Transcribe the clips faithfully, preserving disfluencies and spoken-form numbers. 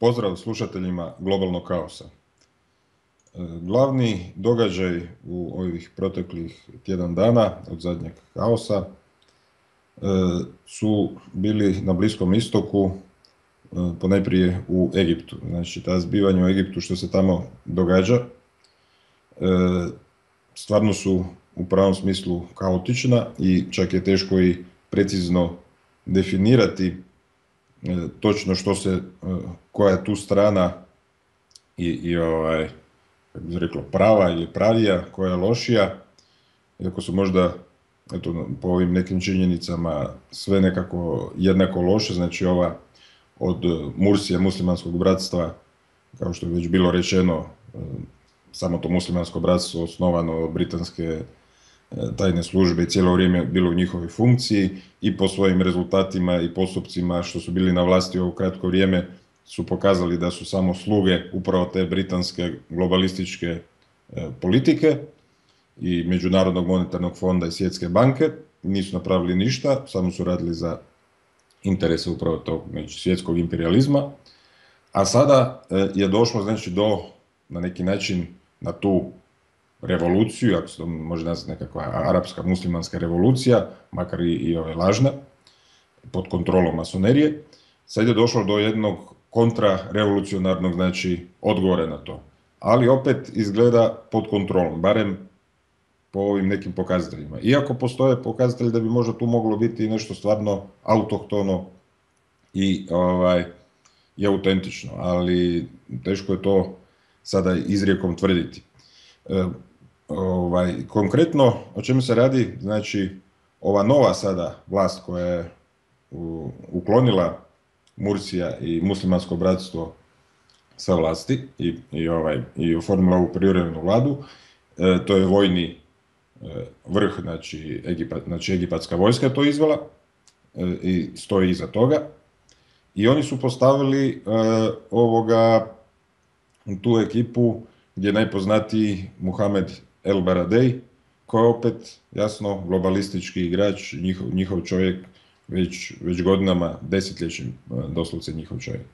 Pozdrav slušateljima Globalnog kaosa. Glavni događaj u ovih proteklih tjedan dana od zadnjeg kaosa su bili na Bliskom istoku, ponajprije u Egiptu. Znači, ta zbivanja u Egiptu što se tamo događa stvarno su u pravom smislu kaotična i čak je teško i precizno definirati točno što se, koja je tu strana i, i ovaj, kako bi reklo, prava ili pravija, koja je lošija, iako su možda, eto, po ovim nekim činjenicama sve nekako jednako loše, znači ova od Mursije, muslimanskog bratstva, kao što je već bilo rečeno, samo to muslimansko bratstvo osnovano od britanske tajne službe i cijelo vrijeme bilo u njihovoj funkciji i po svojim rezultatima i postupcima što su bili na vlasti u ovo kratko vrijeme su pokazali da su samo sluge upravo te britanske globalističke politike i Međunarodnog monetarnog fonda i Svjetske banke. Nisu napravili ništa, samo su radili za interese upravo tog svjetskog imperializma. A sada je došlo, znači, do, na neki način, na tu revoluciju, ako se to može nazvati nekakva arapska muslimanska revolucija, makar i, i ove lažna, pod kontrolom masonerije, sad je došlo do jednog kontrarevolucionarnog, znači, odgovora na to. Ali opet izgleda pod kontrolom, barem po ovim nekim pokazateljima. Iako postoje pokazatelji da bi možda tu moglo biti nešto stvarno autohtono i, ovaj, i autentično, ali teško je to sada izrijekom tvrditi. E, ovaj, konkretno o čemu se radi, znači ova nova sada vlast koja je u, uklonila Mursija i muslimansko bratstvo sa vlasti i, i, ovaj, i oformila ovu privremenu vladu, e, to je vojni e, vrh, znači, Egipat, znači egipatska vojska je to izvela e, i stoji iza toga. I oni su postavili e, ovoga, tu ekipu gdje je najpoznatiji Muhamed El Baradei, koji je opet, jasno, globalistički igrač, njihov, njihov čovjek već, već godinama, desetljećem, doslovce njihov čovjek.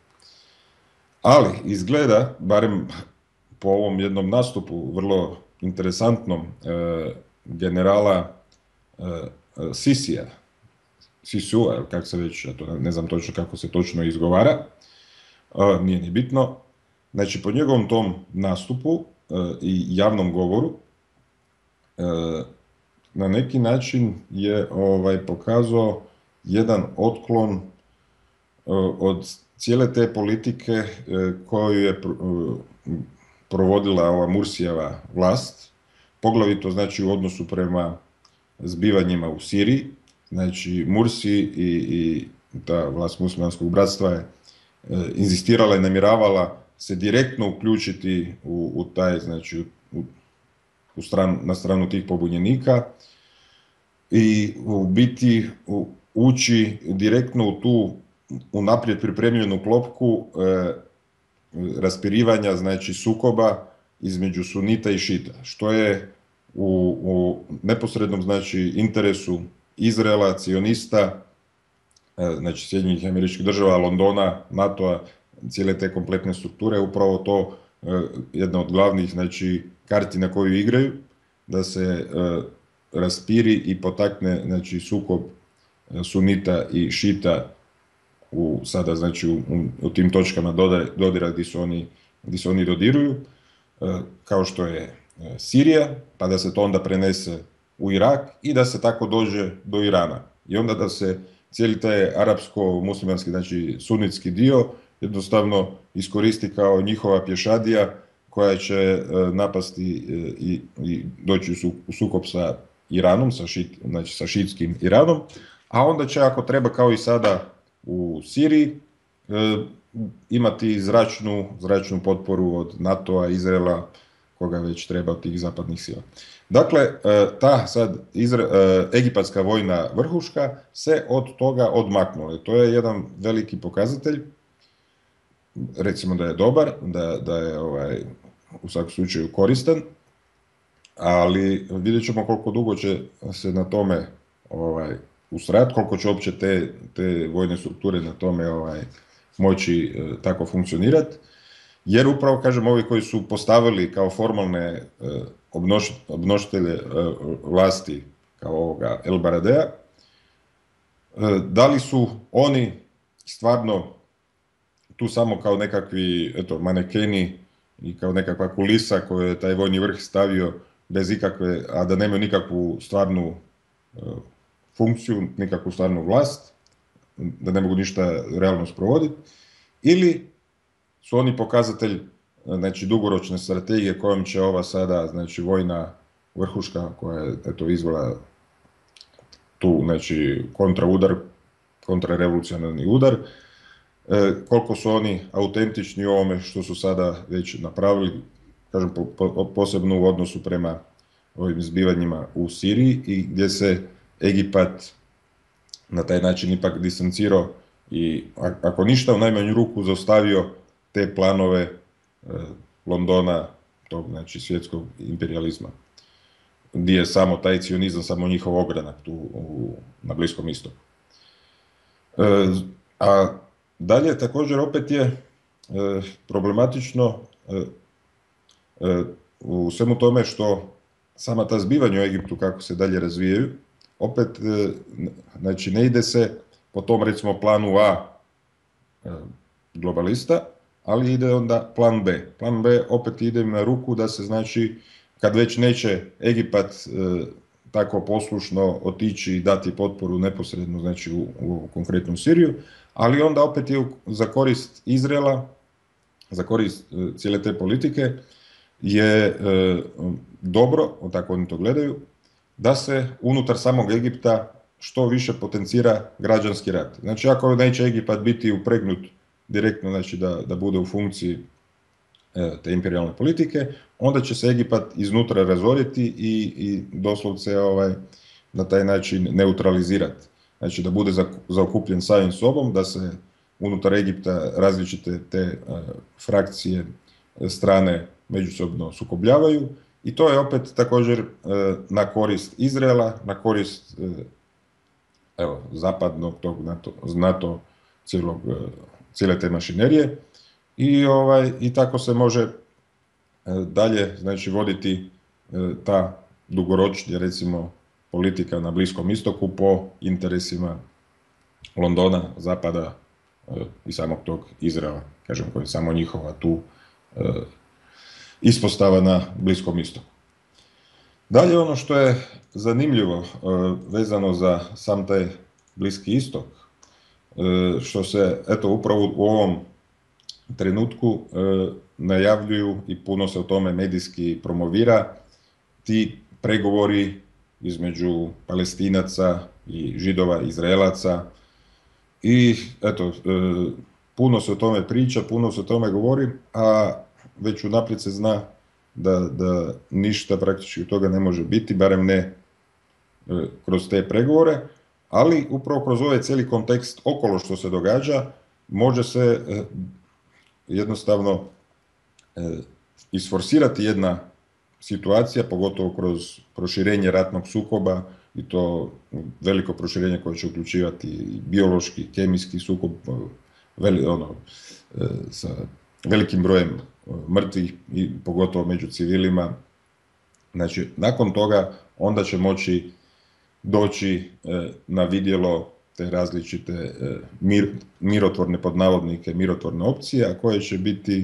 Ali izgleda, barem po ovom jednom nastupu, vrlo interesantnom, e, generala e, Sisija, Sisua, kako se već, ja to ne znam točno kako se točno izgovara, e, nije ni bitno. Znači, po njegovom tom nastupu e, i javnom govoru, e, na neki način je ovaj, pokazao jedan otklon e, od cijele te politike e, koju je pro, e, provodila ova Mursijeva vlast, poglavito, znači, u odnosu prema zbivanjima u Siriji. Znači, Mursi i, i ta vlast muslimanskog bratstva je e, inzistirala i namjeravala se direktno uključiti u, u taj, znači, u, u stran, na stranu tih pobunjenika i u biti u, ući direktno u tu unaprijed pripremljenu klopku e, raspirivanja, znači, sukoba između sunita i šita, što je u, u neposrednom, znači, interesu Izraela, cionista, e, znači Sjedinjenih Američkih Država, Londona, NATO-a, cijele te kompletne strukture, upravo to e, jedna od glavnih, znači, karti na koju igraju, da se e, raspiri i potakne, znači, sukob e, sunita i šita u sada, znači, u, u, u tim točkama dodira, dodira gdje su oni, gdje se oni dodiruju, e, kao što je e, Sirija, pa da se to onda prenese u Irak i da se tako dođe do Irana. I onda da se cijeli taj arapsko-muslimanski, znači sunitski dio, jednostavno iskoristi kao njihova pješadija koja će e, napasti e, i, i doći u, su, u sukob sa Iranom, sa, šit, znači sa šitskim Iranom, a onda će, ako treba, kao i sada u Siriji, e, imati zračnu, zračnu potporu od NATO-a, Izraela, koga već treba od tih zapadnih sila. Dakle, e, ta sad izra, e, egipatska vojna vrhuška se od toga odmaknula. I to je jedan veliki pokazatelj, recimo da je dobar, da, da je ovaj, u svakom slučaju koristan, ali vidjet ćemo koliko dugo će se na tome ovaj, ustrajati, koliko će uopće te, te vojne strukture na tome ovaj, moći e, tako funkcionirati. Jer upravo, kažem, ovi koji su postavili kao formalne e, obnoš, obnošitelje e, vlasti, kao ovoga El Baradea, e, da li su oni stvarno tu samo kao nekakvi, eto, manekeni i kao nekakva kulisa koju je taj vojni vrh stavio bez ikakve, a da nemaju nikakvu stvarnu e, funkciju, nikakvu stvarnu vlast, da ne mogu ništa realno sprovoditi, ili su oni pokazatelj, znači, dugoročne strategije kojom će ova sada, znači, vojna vrhuška koja je, eto, izvela tu, znači, kontraudar, kontrarevolucionarni udar, e, koliko su oni autentični u ovome što su sada već napravili, kažem, po, po, posebno u odnosu prema ovim zbivanjima u Siriji, i gdje se Egipat na taj način ipak distancirao i, ako ništa, u najmanju ruku zaustavio te planove e, Londona, tog, znači, svjetskog imperializma, gdje je samo taj cionizam, samo njihov ogranak tu u, na Bliskom istoku. E, a dalje također opet je e, problematično e, e, u svemu tome što sama ta zbivanja u Egiptu, kako se dalje razvijaju, opet, e, znači, ne ide se po tom, recimo, planu A e, globalista, ali ide onda plan B. Plan B opet ide na ruku da se, znači, kad već neće Egipat e, tako poslušno otići i dati potporu neposredno, znači, u, u konkretnu Siriju, ali onda opet je za korist Izraela, za korist e, cijele te politike, je e, dobro, tako oni to gledaju, da se unutar samog Egipta što više potencira građanski rat. Znači, ako neće Egipat biti upregnut direktno, znači, da, da bude u funkciji e, te imperijalne politike, onda će se Egipat iznutra razoriti i, i doslovce ovaj, na taj način neutralizirati. Znači, da bude zaokupljen samim sobom, da se unutar Egipta različite te uh, frakcije, strane međusobno sukobljavaju, i to je opet također uh, na korist Izraela, na korist uh, evo, zapadnog tog NATO, NATO cijelog, uh, cijele te mašinerije, i, ovaj, i tako se može uh, dalje, znači, voditi uh, ta dugoročnija, recimo, politika na Bliskom istoku po interesima Londona, Zapada e, i samog tog Izraela, kažem, koji je samo njihova tu e, ispostava na Bliskom istoku. Dalje, ono što je zanimljivo e, vezano za sam taj Bliski istok, e, što se, eto, upravo u ovom trenutku e, najavljuju i puno se o tome medijski promovira, ti pregovori između Palestinaca i Židova, Izraelaca, i eto, e, puno se o tome priča, puno se o tome govori, a već unaprijed se zna da, da ništa praktički od toga ne može biti, barem ne e, kroz te pregovore, ali upravo kroz ovaj cijeli kontekst okolo što se događa, može se e, jednostavno e, isforsirati jedna situacija, pogotovo kroz proširenje ratnog sukoba, i to veliko proširenje koje će uključivati i biološki, kemijski sukob, veli, ono, sa velikim brojem mrtvih i pogotovo među civilima. Znači, nakon toga onda će moći doći na vidjelo te različite mir, mirotvorne, pod navodnike, mirotvorne opcije, a koje će biti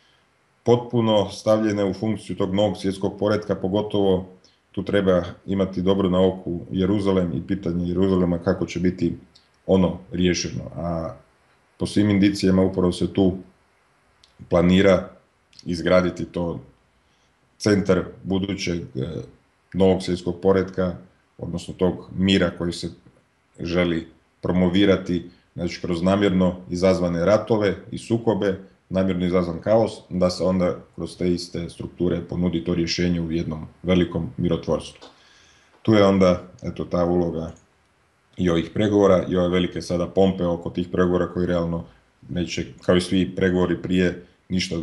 potpuno stavljene u funkciju tog novog svjetskog poretka, pogotovo tu treba imati dobro na oku Jeruzalem i pitanje Jeruzalema kako će biti ono riješeno. A po svim indicijama upravo se tu planira izgraditi to centar budućeg novog svjetskog poretka, odnosno tog mira koji se želi promovirati, znači, kroz namjerno izazvane ratove i sukobe, namjerno izazvan kaos, da se onda kroz te iste strukture ponudi to rješenje u jednom velikom mirotvorstvu. Tu je onda, eto, ta uloga i ovih pregovora i ove velike sada pompe oko tih pregovora koji realno neće, kao i svi pregovori prije, ništa,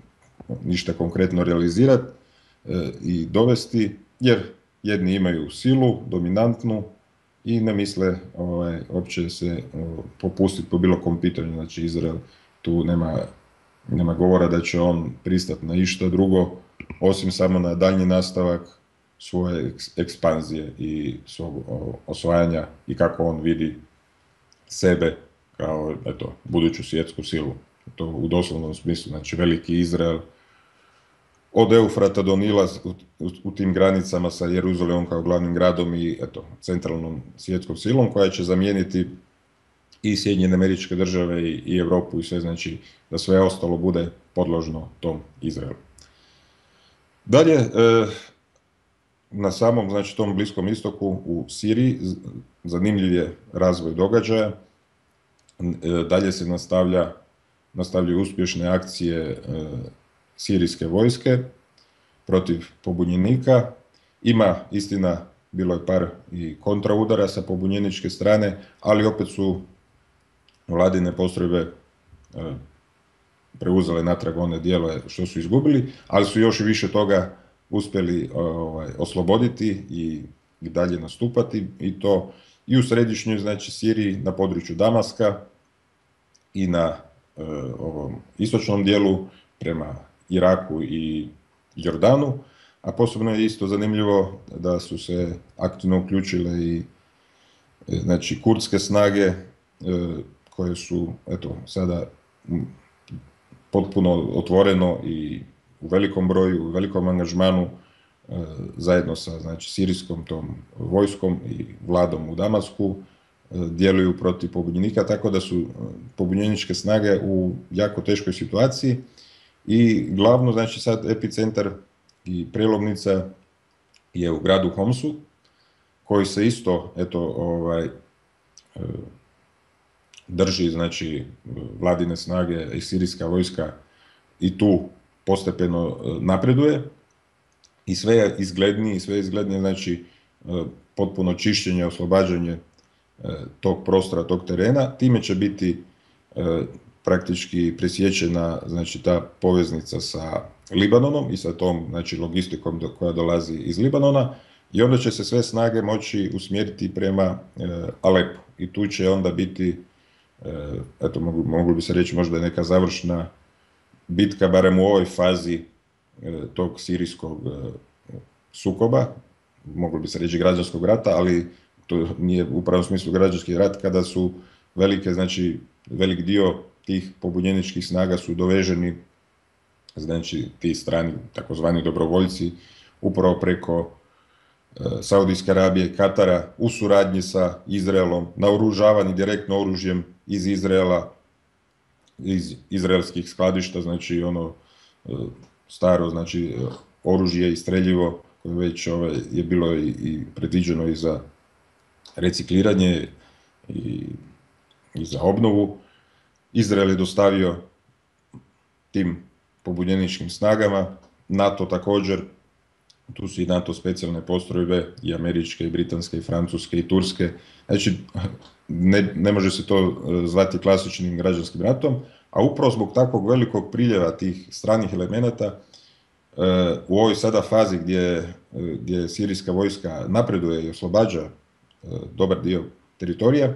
ništa konkretno realizirati i dovesti, jer jedni imaju silu, dominantnu, i ne misle ovaj, uopće se popustiti po bilo kom pitanju. Znači Izrael tu nema, nema govora da će on pristati na išta drugo, osim samo na daljnji nastavak svoje ekspanzije i svog osvajanja i kako on vidi sebe kao eto, buduću svjetsku silu. To u doslovnom smislu, znači veliki Izrael, od Eufrata do Nila u, u, u tim granicama sa Jeruzalemom kao glavnim gradom i eto, centralnom svjetskom silom koja će zamijeniti i Sjedinjene Američke Države i, i Europu i sve, znači da sve ostalo bude podložno tom Izraelu. Dalje, e, na samom znači, tom Bliskom istoku u Siriji zanimljiv je razvoj događaja. E, dalje se nastavlja, nastavljaju uspješne akcije e, sirijske vojske protiv pobunjenika. Ima, istina, bilo je par i kontraudara sa pobunjeničke strane, ali opet su vladine postrojbe e, preuzele natrag one dijelove što su izgubili, ali su još više toga uspjeli ovaj, osloboditi i, i dalje nastupati, i to i u središnjoj, znači Siriji, na području Damaska i na e, ovom istočnom dijelu prema Iraku i Jordanu, a posebno je isto zanimljivo da su se aktivno uključile i znači kurdske snage e, koje su eto sada potpuno otvoreno i u velikom broju, u velikom angažmanu e, zajedno sa znači sirijskom tom vojskom i vladom u Damasku e, djeluju protiv pobunjenika, tako da su pobunjeničke snage u jako teškoj situaciji. I glavno, znači sad epicentar i prelomnica je u gradu Homsu, koji se isto, eto, ovaj, drži, znači, vladine snage i sirijska vojska i tu postepeno napreduje i sve je izglednije, i sve je izglednije, znači, potpuno čišćenje, oslobađanje tog prostora, tog terena. Time će biti praktički presječena, znači, ta poveznica sa Libanonom i sa tom, znači, logistikom do, koja dolazi iz Libanona, i onda će se sve snage moći usmjeriti prema e, Alepu. I tu će onda biti, e, eto, mogu, mogu bi se reći možda neka završna bitka, barem u ovoj fazi e, tog sirijskog e, sukoba, moglo bi se reći građanskog rata, ali to nije u pravom smislu građanski rat, kada su velike, znači, velik dio tih pobunjeničkih snaga su doveženi, znači ti strani takozvani dobrovoljci, upravo preko e, Saudijske Arabije, Katara, u suradnji sa Izraelom, naoružavani direktno oružjem iz Izraela, iz izraelskih skladišta, znači ono e, staro, znači oružje i streljivo koje već ove, je bilo i, i predviđeno i za recikliranje i, i za obnovu. Izrael je dostavio tim pobunjeničkim snagama, NATO također, tu su i NATO specijalne postrojbe, i američke, i britanske, i francuske, i turske. Znači, ne, ne može se to zvati klasičnim građanskim ratom, a upravo zbog takvog velikog priljeva tih stranih elemenata u ovoj sada fazi gdje, gdje sirijska vojska napreduje i oslobađa dobar dio teritorija,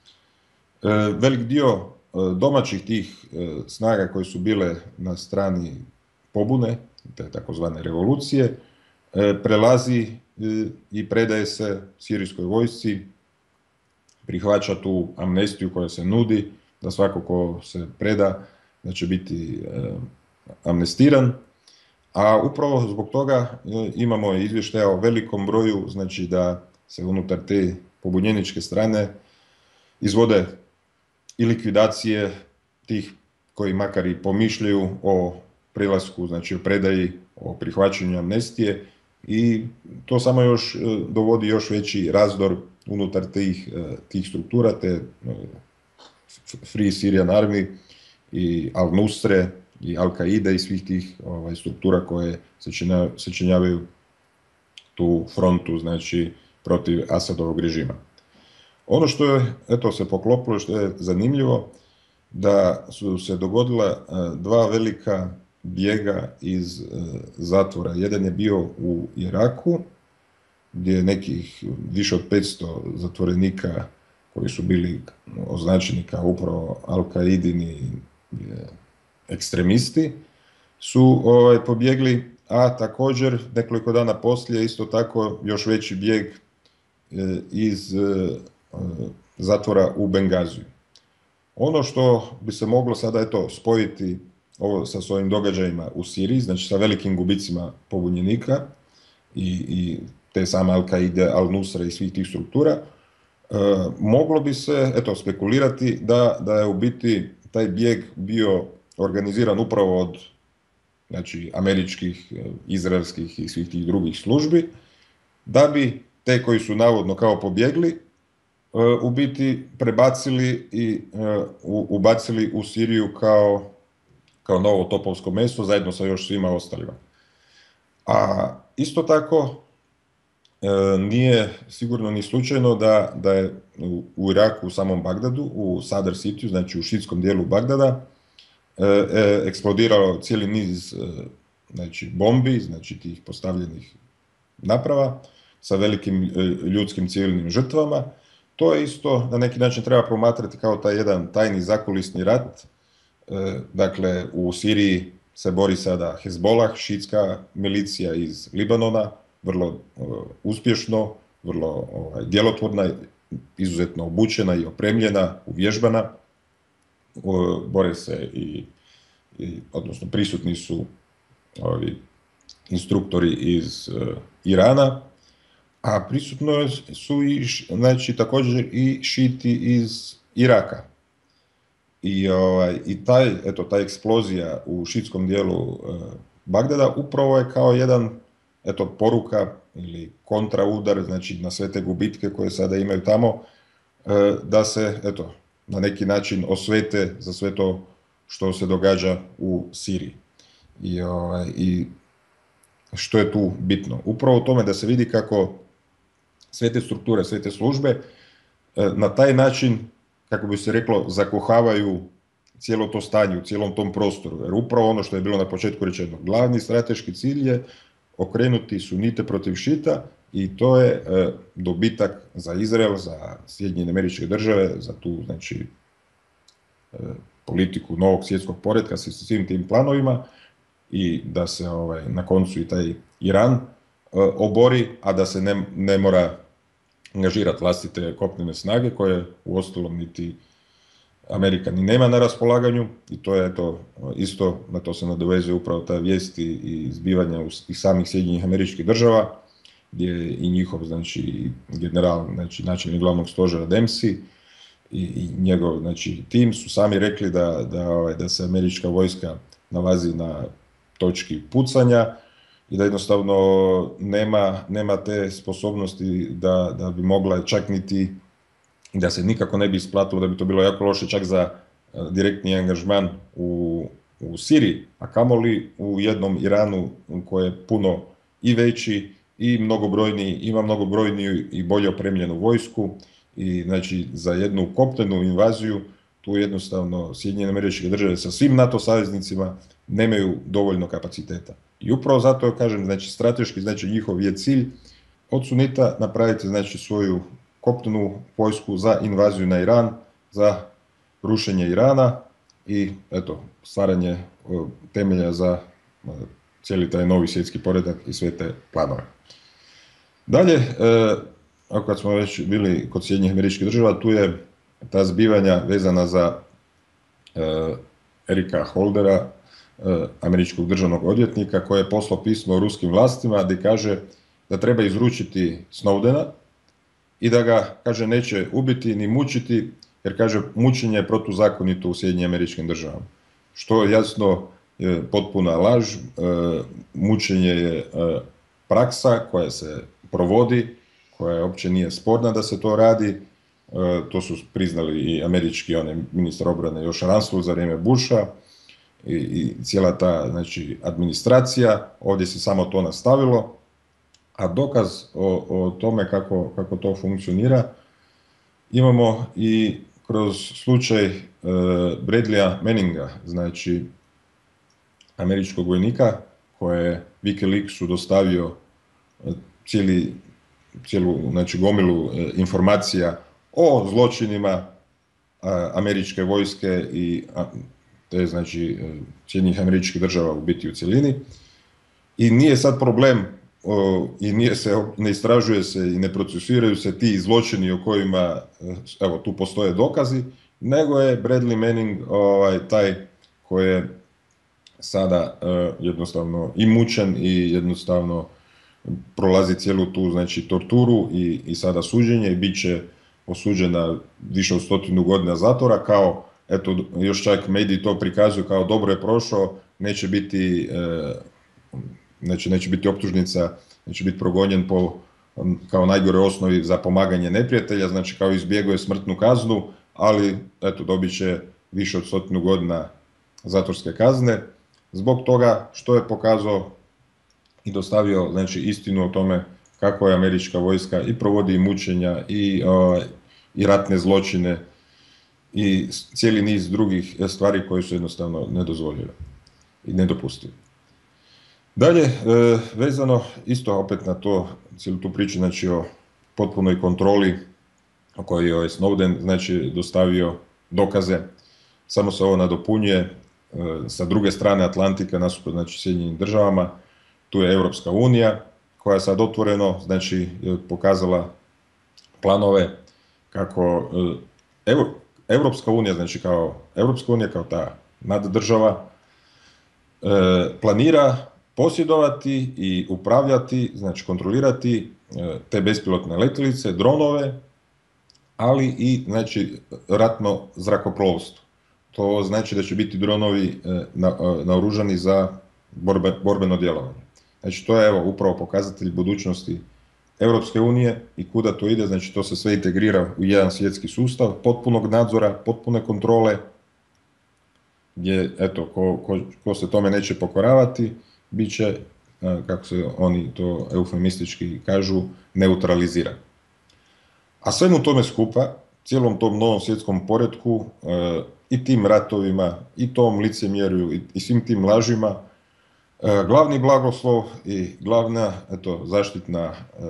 velik dio domaćih tih snaga koje su bile na strani pobune, te takozvane revolucije, prelazi i predaje se sirijskoj vojsci, prihvaća tu amnestiju koja se nudi, da svako ko se preda da će biti amnestiran, a upravo zbog toga imamo izvještaje o velikom broju, znači da se unutar te pobunjeničke strane izvode i likvidacije tih koji makar i pomišljaju o prilasku, znači o predaji, o prihvaćanju amnestije, i to samo još dovodi još veći razdor unutar tih, tih struktura, te Free Syrian Army i Al-Nusre i Al-Qaida i svih tih ovaj, struktura koje sačinjavaju tu frontu, znači protiv Asadovog režima. Ono što je, eto, se poklopilo, što je zanimljivo, da su se dogodila dva velika bijega iz zatvora. Jedan je bio u Iraku, gdje je nekih više od petsto zatvorenika koji su bili označeni kao upravo Al-Qaidini ekstremisti, su ovaj, pobjegli, a također nekoliko dana poslije isto tako još veći bijeg e, iz e, zatvora u Bengaziju. Ono što bi se moglo sada eto, spojiti ovo sa svojim događajima u Siriji, znači sa velikim gubicima pobunjenika i, i te same Al-Qaide, Al-Nusra i svih tih struktura, e, moglo bi se eto, spekulirati da, da je u biti taj bijeg bio organiziran upravo od znači, američkih, izraelskih i svih tih drugih službi, da bi te koji su navodno kao pobjegli, u biti prebacili i ubacili u Siriju kao, kao novo topovsko meso zajedno sa još svima ostalima. A isto tako nije sigurno ni slučajno da, da je u Iraku, u samom Bagdadu, u Sadr City, znači u šiitskom dijelu Bagdada, eksplodirao cijeli niz znači, bombi, znači tih postavljenih naprava sa velikim ljudskim civilnim žrtvama. To je isto na neki način treba promatrati kao taj jedan tajni zakulisni rat. Dakle, u Siriji se bori sada Hezbollah, šiitska milicija iz Libanona, vrlo uspješno, vrlo ovaj, djelotvorna, izuzetno obučena i opremljena, uvježbana. Bore se i, i odnosno prisutni su ovi instruktori iz uh, Irana, a prisutno su i znači također i šiti iz Iraka. I, ovaj, i taj, eto, ta eksplozija u šiitskom dijelu uh, Bagdada upravo je kao jedan eto, poruka ili kontraudar, znači na sve te gubitke koje sada imaju tamo, uh, da se eto, na neki način osvete za sve to što se događa u Siriji. I, ovaj, i što je tu bitno? Upravo u tome da se vidi kako sve te strukture, sve te službe na taj način, kako bi se reklo, zakuhavaju cijelo to stanje u cijelom tom prostoru. Jer upravo ono što je bilo na početku rečeno, glavni strateški cilj je okrenuti sunite protiv šita i to je e, dobitak za Izrael, za Sjedinjene Američke Države, za tu znači, e, politiku novog svjetskog poretka sa svim tim planovima i da se ovaj, na koncu i taj Iran e, obori, a da se ne, ne mora angažirati vlastite kopnene snage koje u ostalom niti Amerika ni nema na raspolaganju i to je to isto, na to se nadovezuje upravo ta vijest i zbivanja iz samih Sjedinjenih Američkih Država, gdje je i njihov znači, general, znači načelnik glavnog stožera Dempsey i, i njegov znači, tim su sami rekli da, da, ovaj, da se američka vojska nalazi na točki pucanja i da jednostavno nema, nema te sposobnosti da, da bi mogla čak niti, da se nikako ne bi isplatilo, da bi to bilo jako loše čak za direktni angažman u, u Siriji, a kamoli u jednom Iranu koji je puno i veći i mnogobrojniji, ima mnogobrojniju i bolje opremljenu vojsku i znači za jednu kopnenu invaziju tu jednostavno Sjedinjene Američke Države sa svim NATO saveznicima nemaju dovoljno kapaciteta. I upravo zato kažem, znači strateški, znači njihov je cilj od sunita napraviti znači svoju kopnenu vojsku za invaziju na Iran, za rušenje Irana i eto, stvaranje temelja za cijeli taj novi svjetski poredak i sve te planove. Dalje, ako kad smo već bili kod Sjedinjenih Američkih Država, tu je ta zbivanja vezana za Erika Holdera, američkog državnog odvjetnika, koji je poslao pismo ruskim vlastima gdje kaže da treba izručiti Snowdena i da ga, kaže, neće ubiti ni mučiti, jer, kaže, mučenje je protuzakonito u Sjedinjenim Američkim Državama. Što jasno je potpuna laž. E, mučenje je e, praksa koja se provodi, koja uopće nije sporna da se to radi. E, to su priznali i američki onaj ministar obrane još Rumsfeld za vrijeme Busha i, i cijela ta znači, administracija. Ovdje se samo to nastavilo. A dokaz o, o tome kako, kako to funkcionira imamo i kroz slučaj e, Bradleya Manninga, znači američkog vojnika koje je WikiLeaksu dostavio cijeli cijelu, znači gomilu informacija o zločinima američke vojske i te znači Sjedinjenih Američkih Država u biti u cjelini. I nije sad problem o, i nije se, ne istražuje se i ne procesuiraju se ti zločini o kojima, evo, tu postoje dokazi, nego je Bradley Manning ovaj, taj koji je sada uh, jednostavno i mučen i jednostavno prolazi cijelu tu znači torturu i, i sada suđenje i bit će osuđen na više od stotinu godina zatvora, kao, eto, još čak mediji to prikazuju kao dobro je prošao, neće biti, uh, neće, neće biti optužnica, neće biti progonjen po kao najgore osnovi za pomaganje neprijatelja, znači kao izbjeguje smrtnu kaznu, ali eto, dobit će više od stotinu godina zatvorske kazne, zbog toga što je pokazao i dostavio znači, istinu o tome kako je američka vojska i provodi mučenja i, o, i ratne zločine i cijeli niz drugih stvari koje su jednostavno nedozvoljive i nedopustive. Dalje, e, vezano isto opet na to, cijelu tu priču, znači o potpunoj kontroli o kojoj je Snowden znači, dostavio dokaze, samo se ovo nadopunjuje e, sa druge strane Atlantika, nasuprot znači Sjedinjenim Državama, tu je Europska unija koja je sad otvoreno znači, pokazala planove kako e, Ev, Europska unija, znači kao Europska unija kao ta naddržava, e, planira posjedovati i upravljati, znači kontrolirati te bespilotne letjelice, dronove, ali i znači ratno zrakoplovstvo. To znači da će biti dronovi naoružani za borbe, borbeno djelovanje. Znači to je evo upravo pokazatelj budućnosti Europske unije i kuda to ide, znači to se sve integrira u jedan svjetski sustav potpunog nadzora, potpune kontrole, gdje eto ko, ko, ko se tome neće pokoravati, bit će, kako se oni to eufemistički kažu, neutraliziran. A svemu tome skupa, cijelom tom novom svjetskom poretku i tim ratovima, i tom licemjerju, i svim tim lažima, glavni blagoslov i glavna eto, zaštitna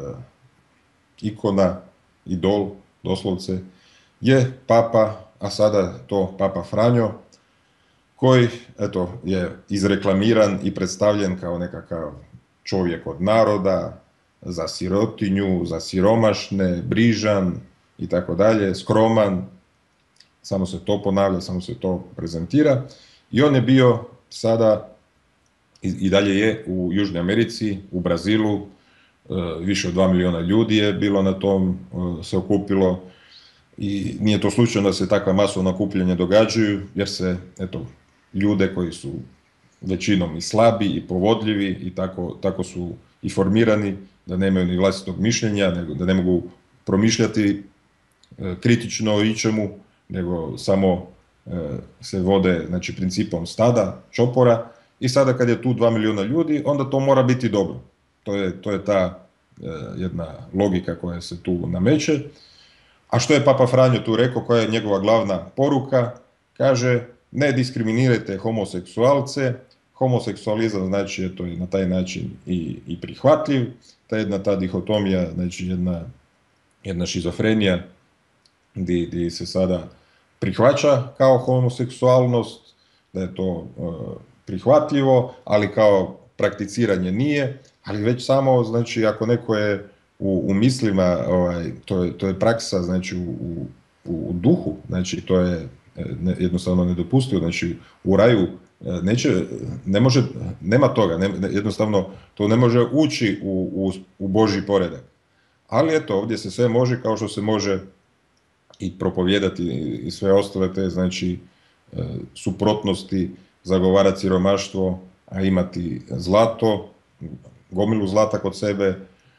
ikona, idol, doslovce, je Papa, a sada to Papa Franjo, koji eto, je izreklamiran i predstavljen kao nekakav čovjek od naroda, za sirotinju, za siromašne, brižan i tako dalje, skroman, samo se to ponavlja, samo se to prezentira. I on je bio sada i, i dalje je u Južnoj Americi, u Brazilu, više od dva milijuna ljudi je bilo na tom, se okupilo i nije to slučajno da se takva masovna okupljanja događaju, jer se, eto, ljude koji su većinom i slabi i povodljivi i tako, tako su i formirani, da nemaju ni vlastitog mišljenja, nego da ne mogu promišljati e, kritično o ičemu, nego samo e, se vode znači, principom stada, čopora. I sada kad je tu dva milijuna ljudi, onda to mora biti dobro. To je, to je ta e, jedna logika koja se tu nameće. A što je Papa Franjo tu rekao, koja je njegova glavna poruka? Kaže, ne diskriminirajte homoseksualce, homoseksualizam znači eto, je na taj način i, i prihvatljiv, ta jedna ta dihotomija, znači jedna, jedna šizofrenija gdje, gdje se sada prihvaća kao homoseksualnost, da je to uh, prihvatljivo, ali kao prakticiranje nije, ali već samo, znači ako neko je u, u mislima, ovaj, to, je, to je praksa, znači u, u, u duhu, znači to je ne, jednostavno nedopustivo, znači u raju neće, ne može, nema toga, ne, jednostavno to ne može ući u, u, u Božji poredak. Ali eto, ovdje se sve može, kao što se može i propovijedati i sve ostale te, znači, suprotnosti, zagovarati siromaštvo, a imati zlato, gomilu zlata kod sebe,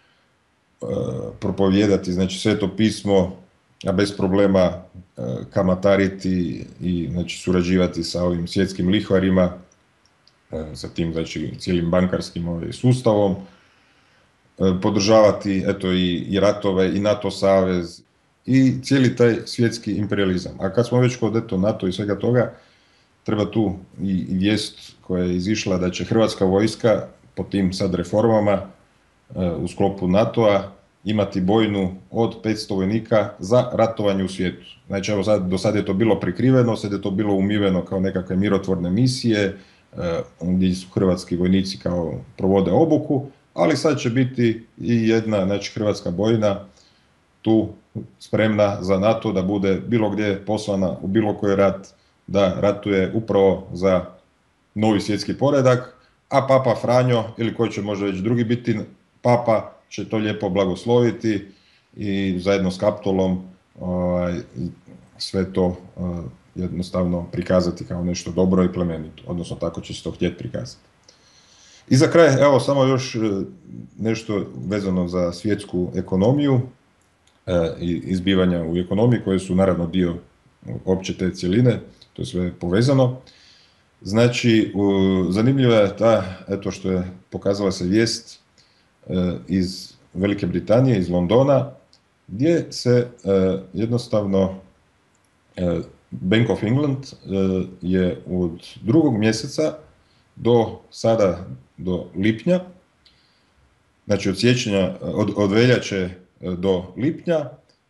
propovijedati, znači, Sveto pismo, a bez problema kamatariti i znači, surađivati sa ovim svjetskim lihvarima, sa tim znači, cijelim bankarskim ovaj, sustavom, podržavati eto, i, i ratove, i NATO savez, i cijeli taj svjetski imperializam. A kad smo već kod eto, NATO i svega toga, treba tu i, i vijest koja je izišla da će Hrvatska vojska po tim sad reformama u sklopu NATO-a imati bojnu od petsto vojnika za ratovanje u svijetu. Znači, evo sad, do sada je to bilo prikriveno, sad je to bilo umiveno kao nekakve mirotvorne misije, gdje su hrvatski vojnici kao provode obuku, ali sad će biti i jedna, znači, hrvatska bojna tu spremna za NATO da bude bilo gdje poslana u bilo koji rat, da ratuje upravo za novi svjetski poredak, a Papa Franjo, ili koji će možda već drugi biti Papa, će to lijepo blagosloviti i zajedno s Kaptolom ovaj, sve to uh, jednostavno prikazati kao nešto dobro i plemenito, odnosno tako će se to htjeti prikazati. I za kraj, evo, samo još nešto vezano za svjetsku ekonomiju i izbivanja u ekonomiji, koje su naravno dio opće te cjeline, to je sve povezano. Znači, zanimljiva je ta, eto što je pokazala se vijest iz Velike Britanije, iz Londona, gdje se jednostavno Bank of England je od drugog mjeseca do sada, do lipnja, znači od siječnja, od, od veljače do lipnja,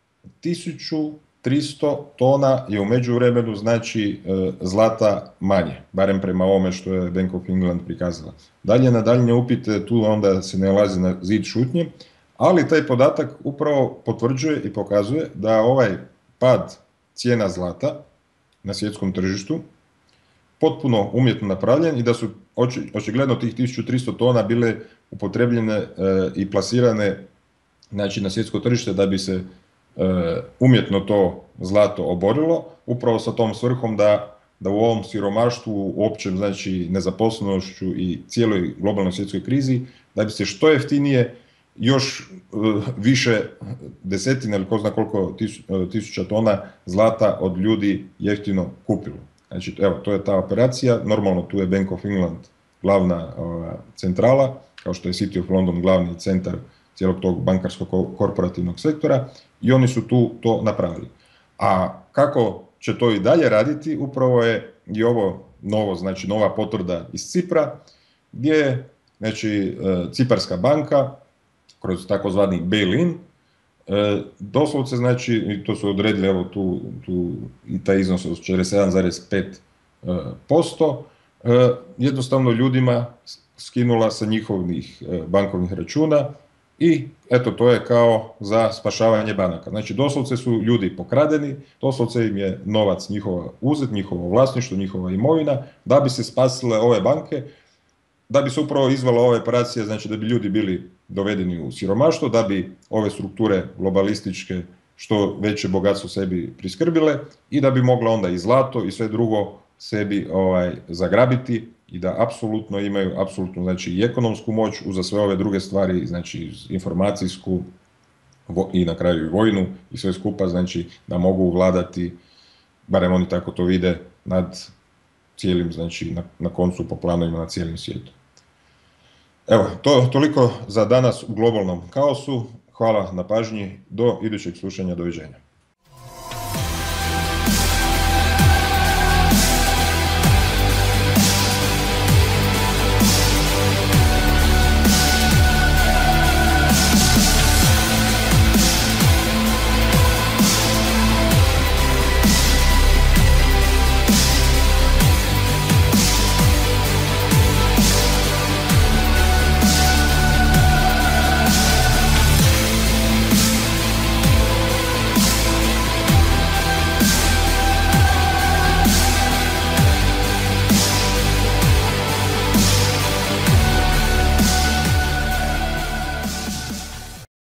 tisuću tristo tona je u međuvremenu, znači, zlata manje, barem prema ovome što je Bank of England prikazala. Dalje na daljnje upite tu onda se ne nalazi na zid šutnje, ali taj podatak upravo potvrđuje i pokazuje da ovaj pad cijena zlata na svjetskom tržištu potpuno umjetno napravljen i da su očigledno tih tisuću tristo tona bile upotrebljene e, i plasirane, znači, na svjetsko tržište da bi se e, umjetno to zlato oborilo, upravo sa tom svrhom da, da u ovom siromaštvu, u općem, znači, nezaposlenošću i cijeloj globalnoj svjetskoj krizi, da bi se što jeftinije još e, više desetina ili ko zna koliko tisu, tisuća tona zlata od ljudi jeftino kupilo. Znači, evo, to je ta operacija. Normalno tu je Bank of England glavna ova, centrala, kao što je City of London glavni centar cijelog tog bankarskog korporativnog sektora, i oni su tu to napravili. A kako će to i dalje raditi, upravo je i ovo novo, znači nova potvrda iz Cipra, gdje je, znači, Ciparska banka kroz takozvani bail-in E, doslovce, znači, i to su odredili, evo tu, tu i taj iznos od četrdeset sedam zarez pet posto, e, jednostavno ljudima skinula sa njihovih e, bankovnih računa i eto, to je kao za spašavanje banaka. Znači, doslovce su ljudi pokradeni, doslovce im je novac njihova uzet, njihovo vlasništvo, njihova imovina, da bi se spasile ove banke, da bi se upravo izvala ova operacija, znači da bi ljudi bili dovedeni u siromaštvo, da bi ove strukture globalističke što veće bogatstvo sebi priskrbile i da bi mogla onda i zlato i sve drugo sebi ovaj, zagrabiti i da apsolutno imaju, apsolutno, znači, i ekonomsku moć uza sve ove druge stvari, znači informacijsku i na kraju i vojnu i sve skupa, znači da mogu vladati, barem oni tako to vide, nad cijelim, znači na, na koncu po planovima na cijelim svijetu. Evo, to toliko za danas u globalnom kaosu. Hvala na pažnji, do idućeg slušanja, doviđenja.